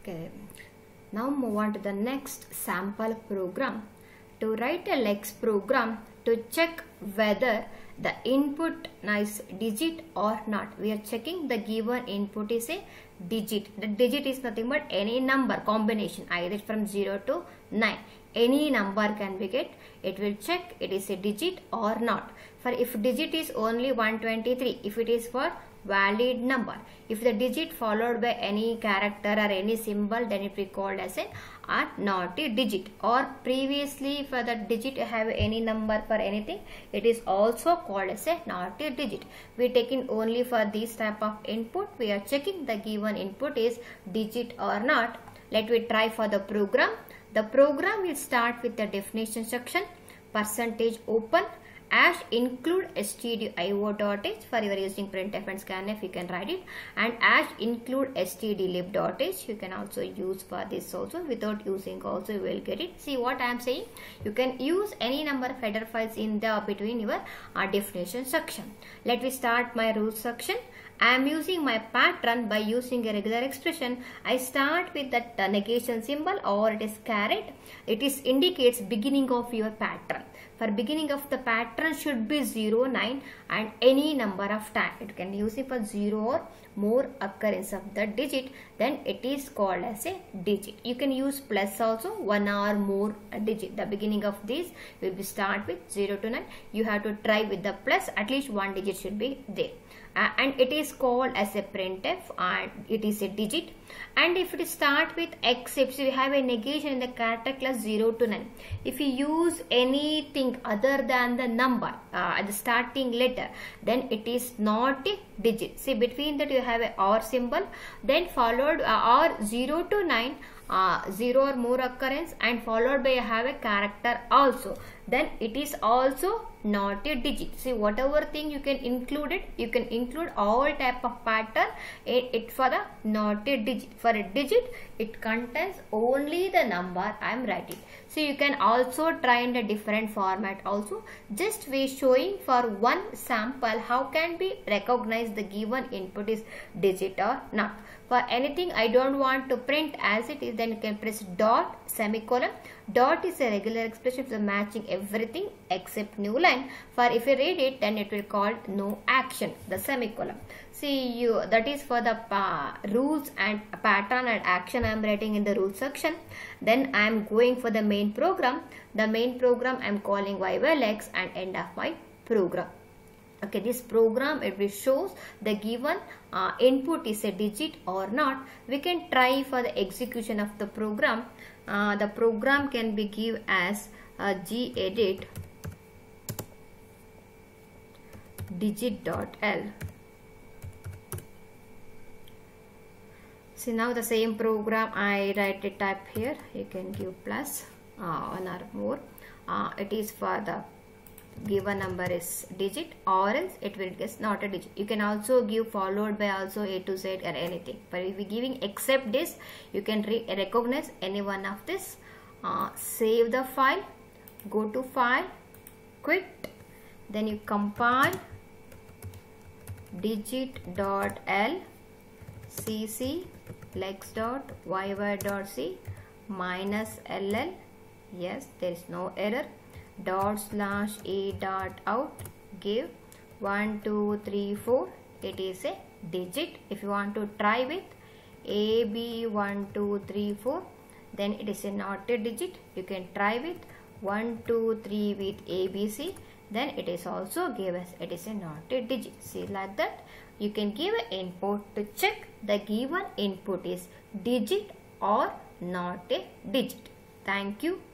Okay, now move on to the next sample program. To write a Lex program to check whether the input is digit or not. We are checking the given input is a digit. The digit is nothing but any number combination, either from 0 to 9. Any number can be get. It will check it is a digit or not. For if digit is only 123, if it is for valid number. If the digit followed by any character or any symbol, then it will be called as a not a digit. Or previously for the digit have any number for anything, it is also called as a not a digit. We taking only for this type of input. We are checking the given input is digit or not. Let me try for the program. The program will start with the definition section, percentage open, #include stdio.h. For you are using printf and scanf, you can write it, and #include stdlib.h. you can also use for this also. Without using also you will get it. See what I am saying, you can use any number of header files in the between your definition section. Let me start my rules section. I am using my pattern by using a regular expression. I start with that negation symbol, or it is caret. It is indicates beginning of your pattern. For beginning of the pattern should be 0, 9 and any number of time. It can use it for 0 or more occurrence of the digit, then it is called as a digit. You can use plus also, 1 or more digit. The beginning of this will be start with 0 to 9. You have to try with the plus, at least one digit should be there. And it is called as a printf, and it is a digit. And if it start with except, so we have a negation in the character class 0 to 9. If you use anything other than the number at the starting letter, then it is not a digit. See, between that you have a or symbol, then followed or 0 to 9, 0 or more occurrence, and followed by have a character also, then it is also not a digit. See, whatever thing you can include it, you can include all type of pattern it for the not a digit. For a digit, it contains only the number I am writing. So you can also try in a different format also. Just we showing for one sample how can we recognize the given input is digit or not. For anything I don't want to print as it is, then you can press dot, semicolon. Dot is a regular expression for matching everything except new line. For if you read it, then it will call no action, the semicolon. See, that is for the rules and pattern and action I am writing in the rules section. Then I am going for the main program. The main program I am calling y_lex and end of my program. Okay, this program it will shows the given input is a digit or not. We can try for the execution of the program. The program can be given as gedit digit.l. See, now the same program I write a type here. You can give plus 1 or more. It is for the given number is digit, or else it will get not a digit. You can also give followed by also A to Z or anything. But if you giving except this, you can recognize any one of this. Save the file, go to file, quit, then you compile digit.l cc lex.yy.c -ll. Yes, there is no error. /a.out, give 1 2 3 4. It is a digit. If you want to try with AB 1 2 3 4, then it is a not a digit. You can try with 1 2 3 with ABC, then it is also give us it is a not a digit. See, like that you can give an input to check the given input is digit or not a digit. Thank you.